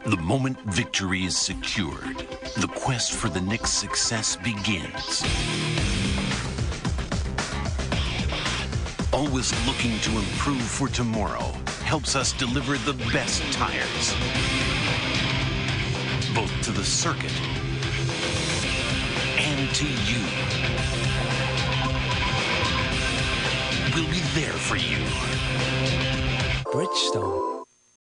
The moment victory is secured, the quest for the next success begins. Always looking to improve for tomorrow helps us deliver the best tires, both to the circuit and to you. We'll be there for you. Bridgestone.